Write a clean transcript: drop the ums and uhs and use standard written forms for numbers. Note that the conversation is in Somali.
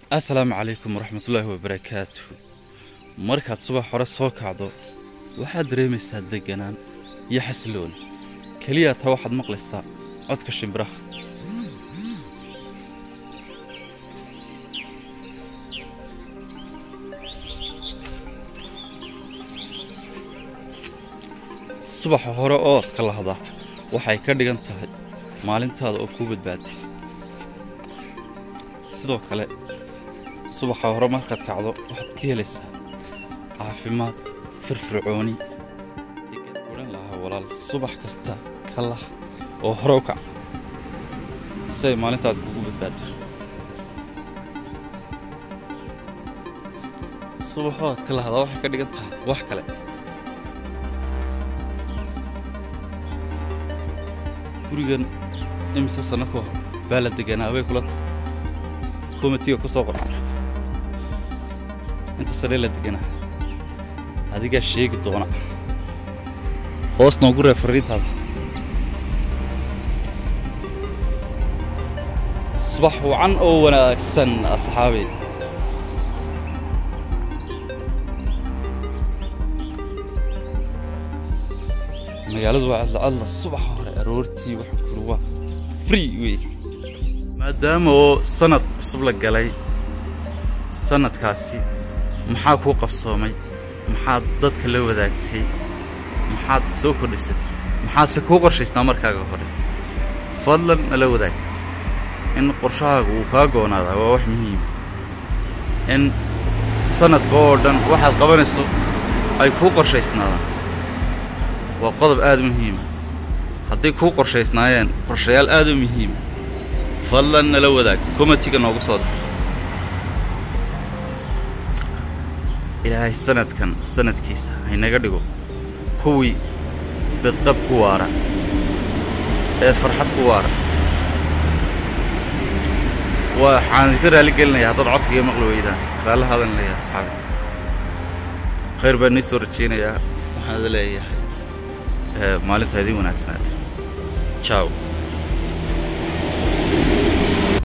السلام عليكم ورحمة الله وبركاته. مركز صباح hore soo kacdo waxaad dareemaysaa deganaan iyo xasiloon kaliya taa waxaad maqlaysaa codka shimbiraha subax hore oo ka lahada waxay ka dhigan tahay maalintaada oo ku badbaadi sidoo kale subax hore markaad kacdo waxaad ka helaysaa caafimaad firfircooni degan oran lahaa walaal subax kasta ka lah oo hore u kac say maalintaada kugu badbaado subaxood ka lahada waxay ka dhigan tahay wax kale gurigan imisa sano ka hor baa la deganaa way kula tahay كوميتي كسوق انت سريلة دقنا هذيك الشيء قطونا خوص نوقره فريت هذا صباح وعن وانا اكسن اصحابي مقالد وعد الله الصبح رورتي وحكروا فري وي maadaama sanad cusub la galay sanadkaasi maxaa ku qabsoomay maxaa dadka la wadaagtay maxaa soo kordhisatay maxaa ku qorshaysnaa markaaga hore fadlan la wadaag in qorshahaagu uu ka goonaado waa wax muhiim in sanadka oo dhan waxaad qabanayso ay ku qorshaysnaadaan waa qodob aad muhiim ah haddii ku qorshaysnaayeen qorshayaal aad u muhiim فضلنا لو ذاك كوميتي كان نوقف صوت إلى هاي السنة كيسة هاي نقدروا كوي بتقب كوارا فرحة كوارا وحان كده اللي قلنا يا هذا عطك يا مغلوب إذا قال هذا اللي يا أصحابي خير بني سورتشينا يا هذا اللي مالت هذه وناكسنات تشاو